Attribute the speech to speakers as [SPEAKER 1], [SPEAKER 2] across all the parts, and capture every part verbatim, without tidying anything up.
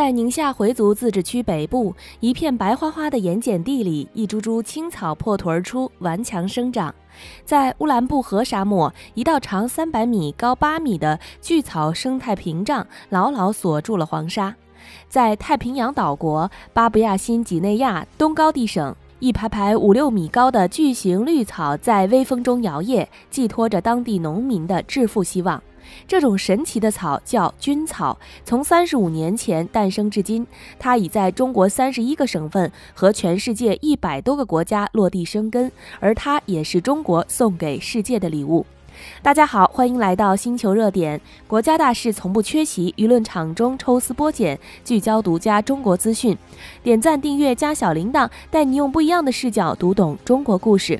[SPEAKER 1] 在宁夏回族自治区北部，一片白花花的盐碱地里，一株株青草破土而出，顽强生长。在乌兰布和沙漠，一道长三百米、高八米的巨草生态屏障牢牢锁住了黄沙。在太平洋岛国巴布亚新几内亚东高地省，一排排五六米高的巨型绿草在微风中摇曳，寄托着当地农民的致富希望。这种神奇的草叫菌草，从三十五年前诞生至今，它已在中国三十一个省份和全世界一百多个国家落地生根，而它也是中国送给世界的礼物。大家好，欢迎来到星球热点，国家大事从不缺席，舆论场中抽丝剥茧，聚焦独家中国资讯。点赞、订阅、加小铃铛，带你用不一样的视角读懂中国故事。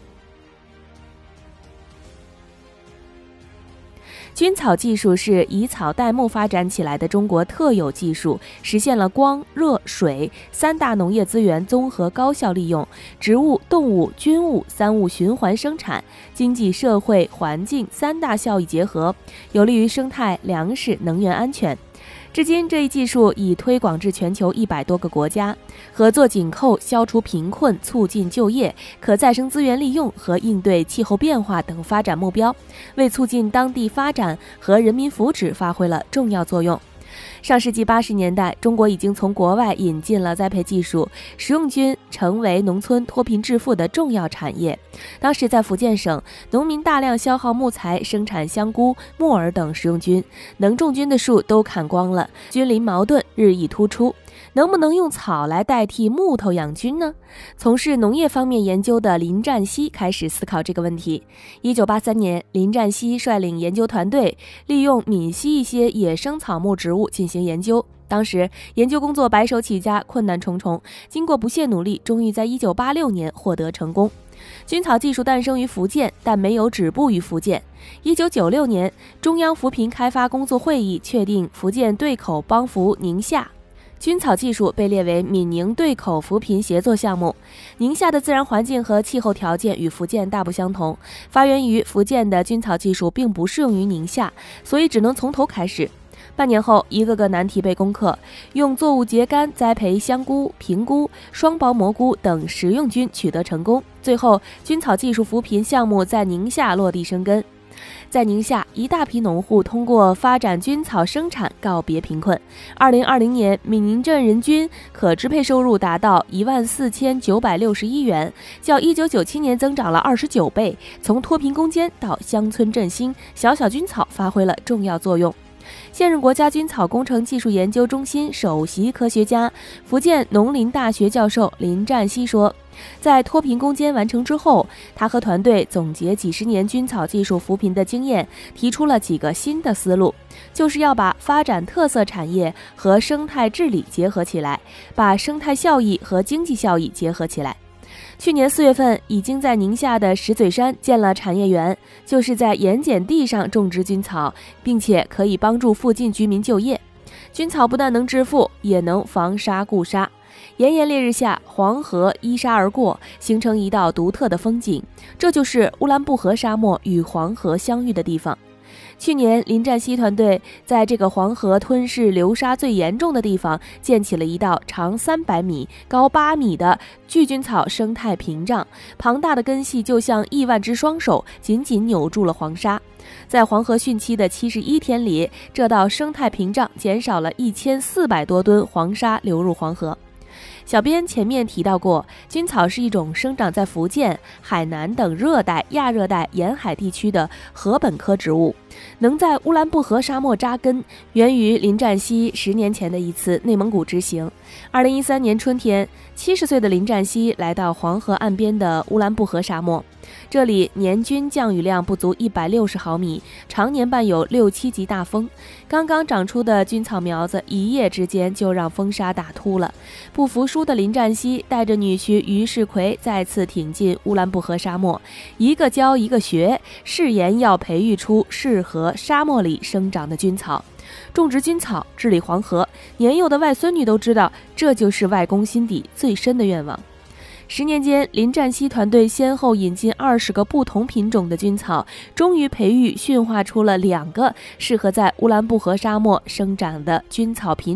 [SPEAKER 1] 菌草技术是以草代木发展起来的中国特有技术，实现了光、热、水三大农业资源综合高效利用，植物、动物、菌物三物循环生产，经济社会环境三大效益结合，有利于生态、粮食、能源安全。至今，这一技术已推广至全球一百多个国家，合作紧扣消除贫困、促进就业、可再生资源利用和应对气候变化等发展目标，为促进当地发展和人民福祉发挥了重要作用。上世纪八十年代，中国已经从国外引进了栽培技术，食用菌成为农村脱贫致富的重要产业。当时在福建省，农民大量消耗木材生产香菇、木耳等食用菌，能种菌的树都砍光了，菌林矛盾日益突出。能不能用草来代替木头养菌呢？从事农业方面研究的林占西开始思考这个问题。一九八三年，林占西率领研究团队，利用闽西一些野生草木植物进行研究。当时研究工作白手起家，困难重重，经过不懈努力，终于在一九八六年获得成功。菌草技术诞生于福建，但没有止步于福建。一九九六年，中央扶贫开发工作会议确定福建对口帮扶宁夏。菌草技术被列为闽宁对口扶贫协作项目。宁夏的自然环境和气候条件与福建大不相同，发源于福建的菌草技术并不适用于宁夏，所以只能从头开始。半年后，一个个难题被攻克，用作物秸秆栽培香菇、平菇、双薄蘑菇等食用菌取得成功。最后，菌草技术扶贫项目在宁夏落地生根。在宁夏，一大批农户通过发展菌草生产告别贫困。二零二零年，闽宁镇人均可支配收入达到一万四千九百六十一元，较一九九七年增长了二十九倍。从脱贫攻坚到乡村振兴，小小菌草发挥了重要作用。现任国家菌草工程技术研究中心首席科学家、福建农林大学教授林占西说，在脱贫攻坚完成之后，他和团队总结几十年菌草技术扶贫的经验，提出了几个新的思路，就是要把发展特色产业和生态治理结合起来，把生态效益和经济效益结合起来。去年四月份，已经在宁夏的石嘴山建了产业园，就是在盐碱地上种植菌草，并且可以帮助附近居民就业。菌草不但能致富，也能防沙固沙。炎炎烈日下，黄河依沙而过，形成一道独特的风景，这就是乌兰布和沙漠与黄河相遇的地方。去年，林占西团队在这个黄河吞噬流沙最严重的地方，建起了一道长三百米、高八米的巨菌草生态屏障，庞大的根系就像亿万只双手，紧紧扭住了黄沙。在黄河汛期的七十一天里，这道生态屏障减少了一千四百多吨黄沙流入黄河。小编前面提到过，菌草是一种生长在福建、海南等热带、亚热带沿海地区的禾本科植物，能在乌兰布和沙漠扎根，源于林占西十年前的一次内蒙古之行。二零一三年春天，七十岁的林占西来到黄河岸边的乌兰布和沙漠，这里年均降雨量不足一百六十毫米，常年伴有六七级大风。刚刚长出的菌草苗子，一夜之间就让风沙打秃了。不服输的林占西带着女婿于世奎再次挺进乌兰布和沙漠，一个教一个学，誓言要培育出适合沙漠里生长的菌草。种植菌草，治理黄河，年幼的外孙女都知道，这就是外公心底最深的愿望。十年间，林占西团队先后引进二十个不同品种的菌草，终于培育驯化出了两个适合在乌兰布和沙漠生长的菌草品种，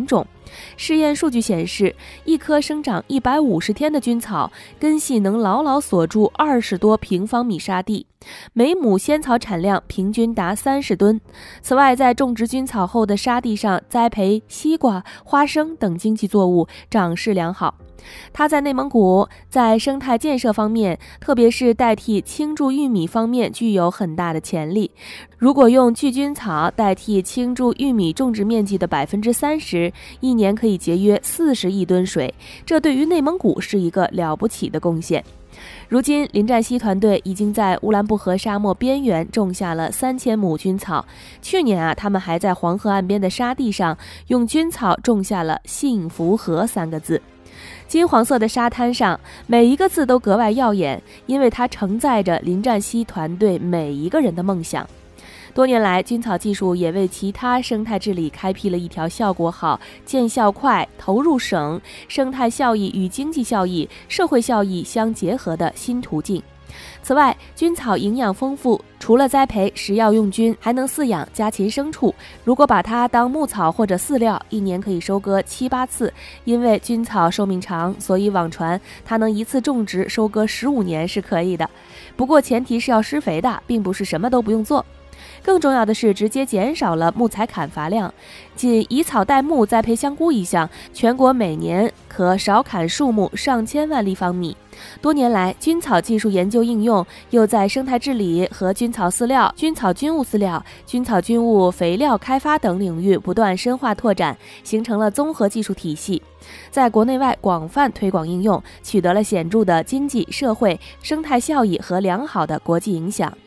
[SPEAKER 1] 试验数据显示，一棵生长一百五十天的菌草根系能牢牢锁住二十多平方米沙地，每亩仙草产量平均达三十吨。此外，在种植菌草后的沙地上栽培西瓜、花生等经济作物，长势良好。它在内蒙古在生态建设方面，特别是代替青贮玉米方面具有很大的潜力。如果用聚菌草代替青贮玉米种植面积的百分之三十，一年可以节约四十亿吨水，这对于内蒙古是一个了不起的贡献。如今，林占西团队已经在乌兰布和沙漠边缘种下了三千亩菌草。去年啊，他们还在黄河岸边的沙地上用菌草种下了“幸福河”三个字。金黄色的沙滩上，每一个字都格外耀眼，因为它承载着林占西团队每一个人的梦想。多年来，菌草技术也为其他生态治理开辟了一条效果好、见效快、投入省、生态效益与经济效益、社会效益相结合的新途径。此外，菌草营养丰富，除了栽培食药用菌，还能饲养家禽牲畜。如果把它当牧草或者饲料，一年可以收割七八次。因为菌草寿命长，所以网传它能一次种植收割十五年是可以的。不过前提是要施肥的，并不是什么都不用做。更重要的是，直接减少了木材砍伐量。仅以草代木栽培香菇一项，全国每年可少砍树木上千万立方米。多年来，菌草技术研究应用又在生态治理和菌草饲料、菌草菌物饲料、菌草菌物肥料开发等领域不断深化拓展，形成了综合技术体系，在国内外广泛推广应用，取得了显著的经济、社会、生态效益和良好的国际影响。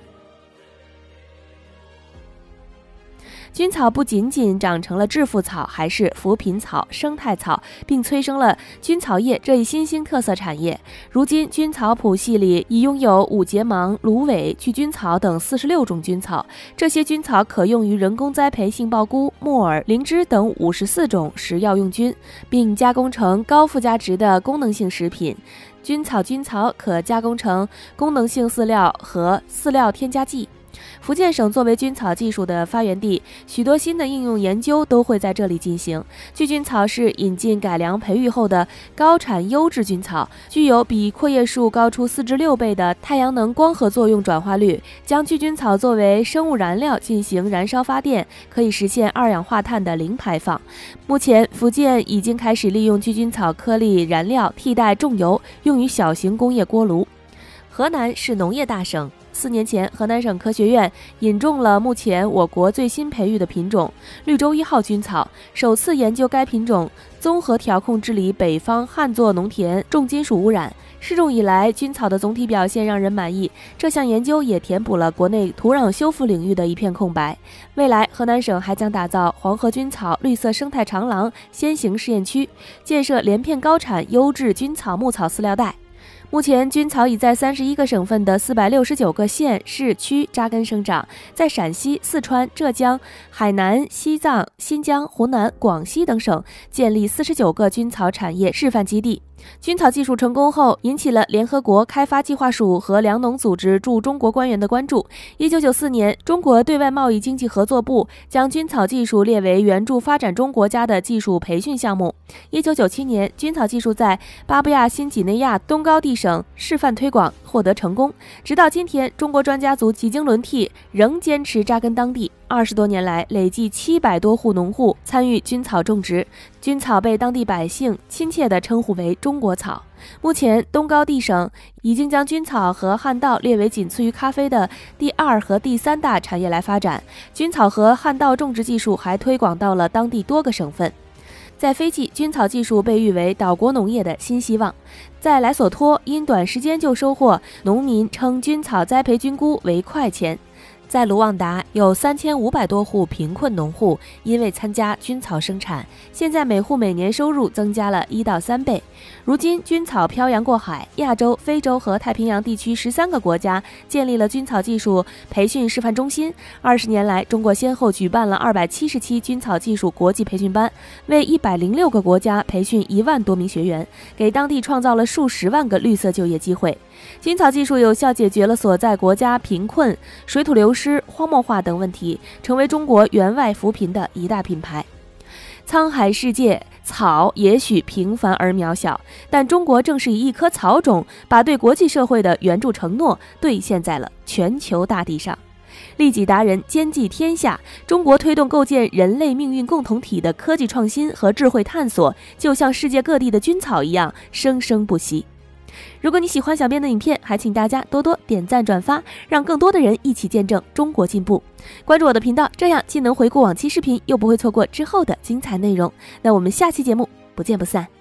[SPEAKER 1] 菌草不仅仅长成了致富草，还是扶贫草、生态草，并催生了菌草业这一新兴特色产业。如今，菌草谱系里已拥有五节芒、芦苇、聚菌草等四十六种菌草，这些菌草可用于人工栽培杏鲍菇、木耳、灵芝等五十四种食药用菌，并加工成高附加值的功能性食品。菌草菌草可加工成功能性饲料和饲料添加剂。福建省作为菌草技术的发源地，许多新的应用研究都会在这里进行。聚菌草是引进改良培育后的高产优质菌草，具有比阔叶树高出四至六倍的太阳能光合作用转化率。将聚菌草作为生物燃料进行燃烧发电，可以实现二氧化碳的零排放。目前，福建已经开始利用聚菌草颗粒燃料替代重油，用于小型工业锅炉。河南是农业大省。四年前，河南省科学院引种了目前我国最新培育的品种绿洲一号菌草，首次研究该品种综合调控治理北方旱作农田重金属污染。试种以来，菌草的总体表现让人满意。这项研究也填补了国内土壤修复领域的一片空白。未来，河南省还将打造黄河菌草绿色生态长廊先行试验区，建设连片高产优质菌草牧草饲料带。目前，菌草已在三十一个省份的四百六十九个县市区扎根生长，在陕西、四川、浙江、海南、西藏、新疆、湖南、广西等省建立四十九个菌草产业示范基地。菌草技术成功后，引起了联合国开发计划署和粮农组织驻中国官员的关注。一九九四年，中国对外贸易经济合作部将菌草技术列为援助发展中国家的技术培训项目。一九九七年，菌草技术在巴布亚新几内亚东高地省示范推广获得成功。直到今天，中国专家组几经轮替，仍坚持扎根当地。二十多年来，累计七百多户农户参与菌草种植，菌草被当地百姓亲切地称呼为中国草。目前，东高地省已经将菌草和旱稻列为仅次于咖啡的第二和第三大产业来发展。菌草和旱稻种植技术还推广到了当地多个省份。在斐济，菌草技术被誉为岛国农业的新希望。在莱索托，因短时间就收获，农民称菌草栽培菌菇为快钱。在卢旺达，有三千五百多户贫困农户因为参加菌草生产，现在每户每年收入增加了一到三倍。如今，菌草漂洋过海，亚洲、非洲和太平洋地区十三个国家建立了菌草技术培训示范中心。二十年来，中国先后举办了二百七十期菌草技术国际培训班，为一百零六个国家培训一万多名学员，给当地创造了数十万个绿色就业机会。菌草技术有效解决了所在国家贫困、水土流失、荒漠化等问题，成为中国援外扶贫的一大品牌。 沧海世界，草也许平凡而渺小，但中国正是以一颗草种，把对国际社会的援助承诺兑现在了全球大地上。利己达人，兼济天下，中国推动构建人类命运共同体的科技创新和智慧探索，就像世界各地的菌草一样，生生不息。如果你喜欢小编的影片，还请大家多多点赞转发，让更多的人一起见证中国进步。关注我的频道，这样既能回顾往期视频，又不会错过之后的精彩内容。那我们下期节目不见不散。